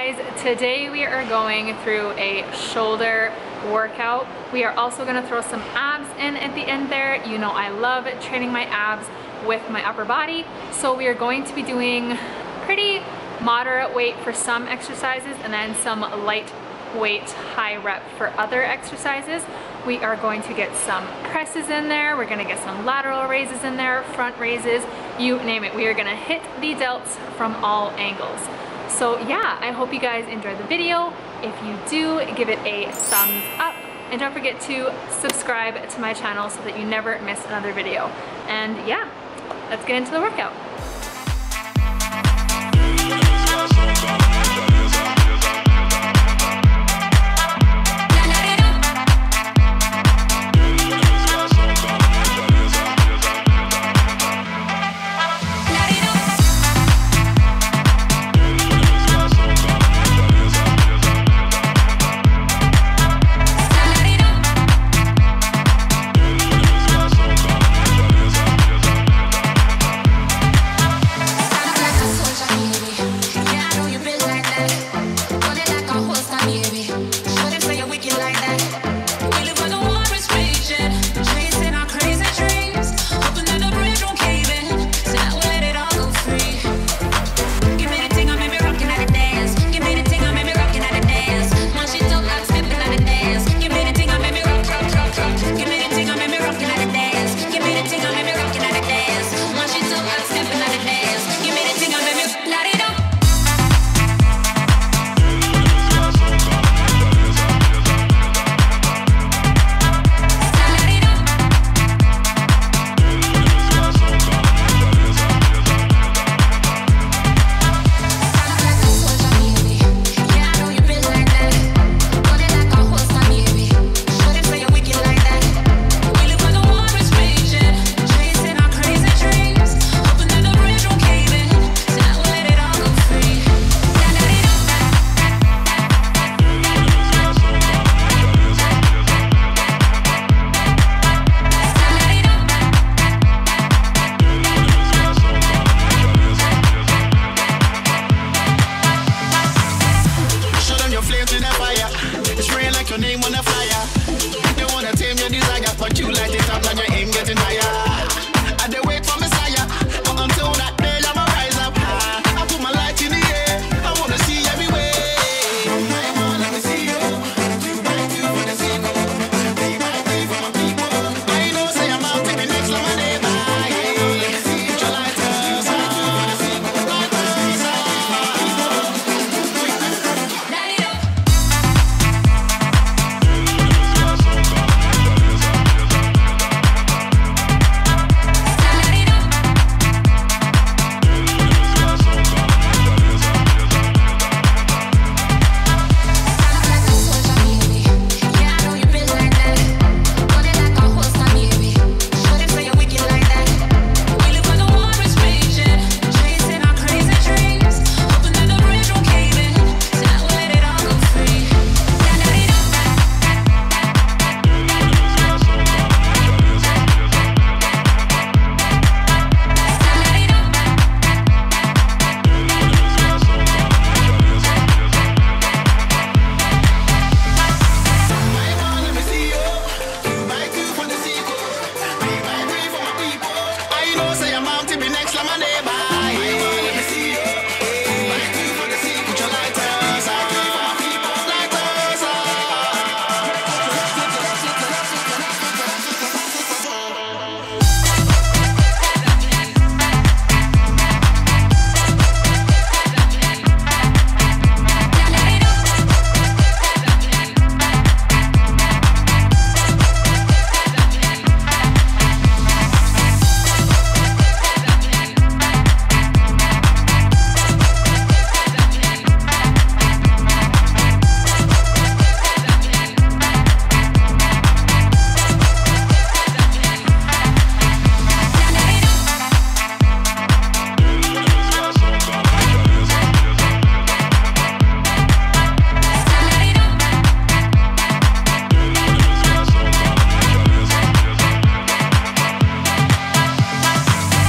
guys, today we are going through a shoulder workout. We are also going to throw some abs in at the end there. You know I love training my abs with my upper body, so we are going to be doing pretty moderate weight for some exercises and then some light weight high rep for other exercises. We are going to get some presses in there, we're going to get some lateral raises in there, front raises, you name it. We are going to hit the delts from all angles. So yeah, I hope you guys enjoyed the video. If you do, give it a thumbs up and don't forget to subscribe to my channel so that you never miss another video. And yeah, let's get into the workout.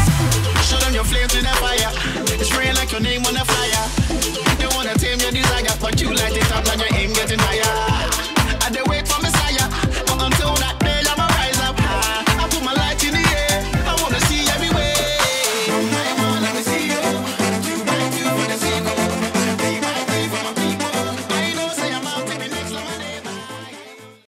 your name on the flyer. They wanna tame your desire. fuck you like